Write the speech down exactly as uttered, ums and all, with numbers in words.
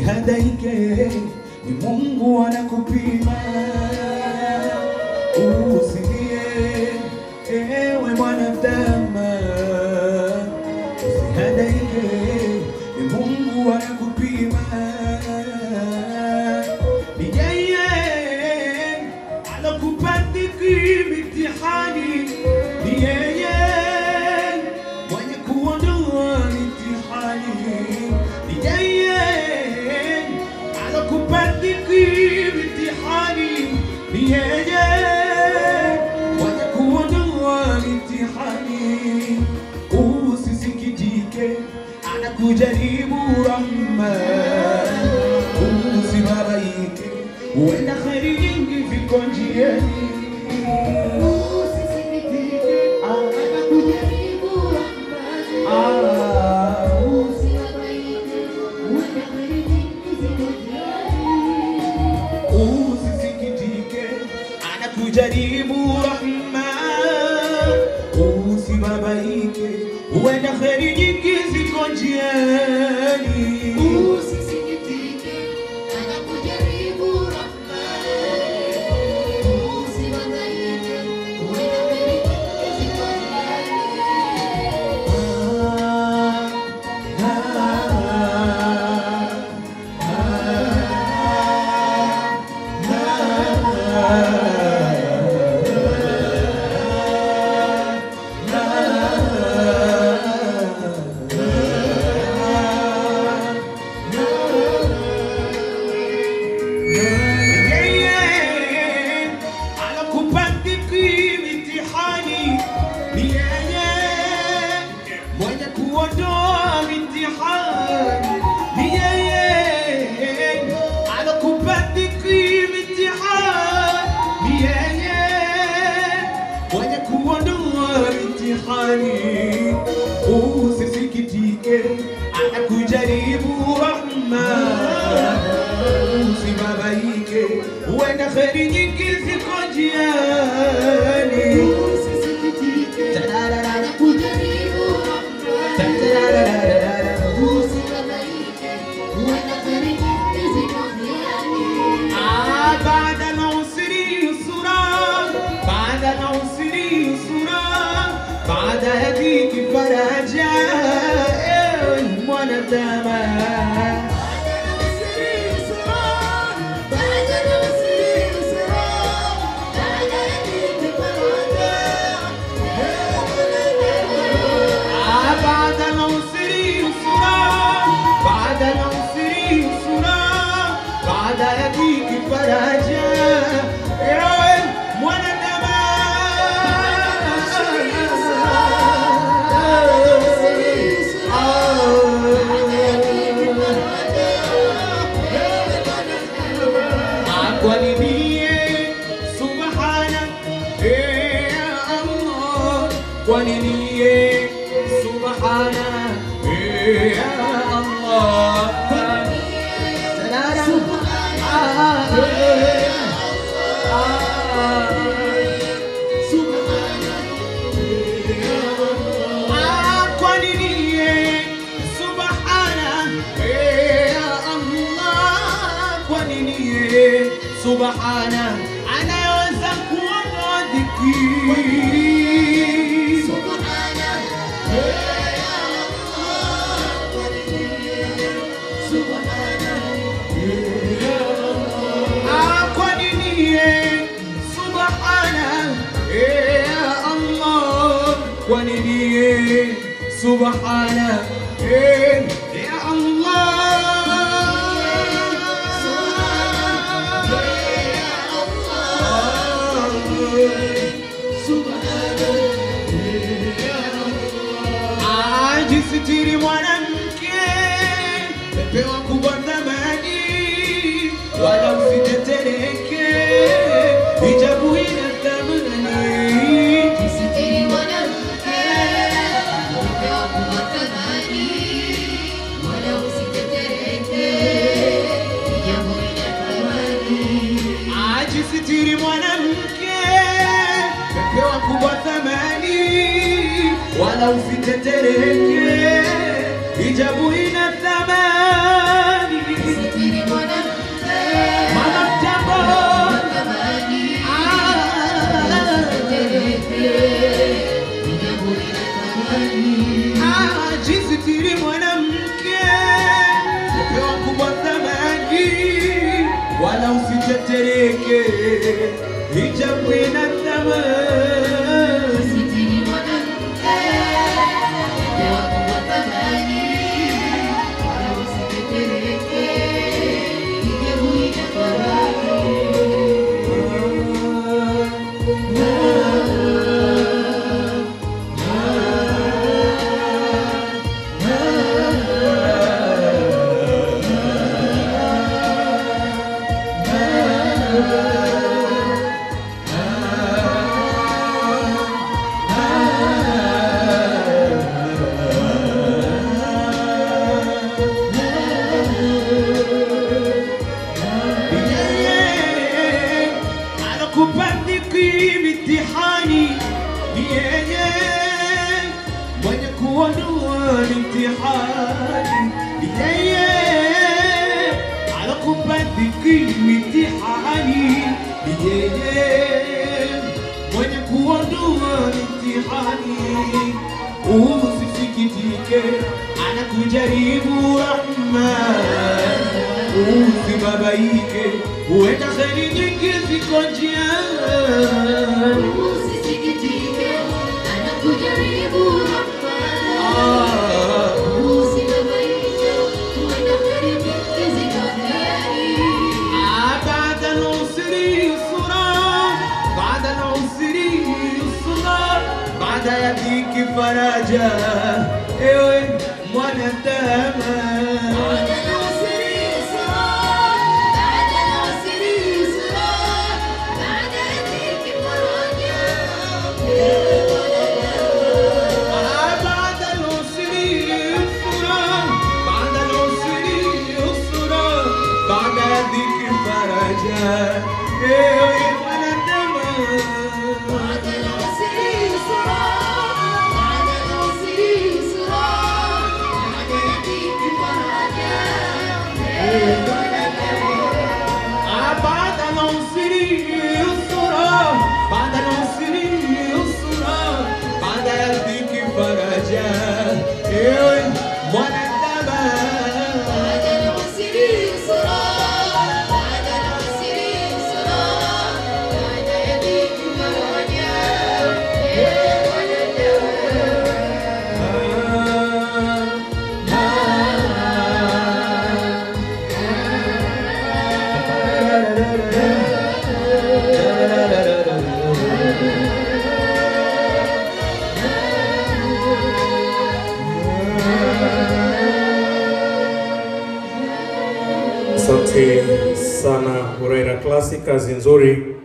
usihadaike, ni Mungu anakupima. Usilie ewe mwanadamu, usihadaike, ni Mungu anakupima. Ni yeye anakupandiki mitihani, ni yeye mwenye kuondoa mitihani, ni yeye anakupandiki mitihani, ni yeye mwenye kuondoa mitihani. Usisikitike, anakujaribu rahma. Usibabaike, huenda kheri nyingi ziko njiani. Usisikitike, anakujaribu rahma. Usibabaike, huenda kheri nyingi ziko njiani. Usisikitike, anakujaribu rahma. Usibabaike, huenda kheri nyingi ziko njiani. Usisikitike, anakujaribu rahma. Usibabaike, huenda kheri nyingi ziko njiani. Usisikitike, anakujaribu rahma. Usibabaike, huenda kheri nyingi ziko njiani. Usisikitike, anakujaribu rahma. Usibabaike, huenda kheri nyingi ziko njiani. Baada na usri yusra, baada na usri yusra, baada ya dhiki faraja, ewe mwanadamu. Faraja, ewe mwanadamu. Akwaniniye subhana, ya Allah. Akwaniniye subhana, ya Allah. Subhana, anaweza kuona dhiki. Subhana, ya Allah. Subhana, ya Allah. Kwa nini subhana, ya Allah. Kwa nini subhana, ya Allah. Ajisitiri mwanamke, pepewa kubwa thamani, wala usitetereke, hijabu ina thamani. Jisitiri mwanamke, pepewa kubwa thamani, wala usitetereke, hijabu ina thamani. Ajisitiri mwanamke, pepewa kubwa thamani, wala usitetereke, hijabu ina thamani. wala usitetereke, hijabwe na thamani. Usitiri mwanamke, ende wako wa thamani, wala usitetereke, hijabu ina thamani. Kubandiki mitihani ni yeye mwenye kuondoa mitihani, ni yeye anakubandiki mitihani, ni yeye mwenye kuondoa mitihani. Usisikitike, anakujaribu Rahman, usibabaike, huenda kheri nyingi ziko njiani. Usisikitike, anakujaribu Rahman, usibabaike, huenda kheri nyingi ziko njiani. Baada al-usri yusra, baada al-usri yusra, baada ya dhiki faraja, ewe mwanadamu. Asante sana Huraira Classic, kazi nzuri.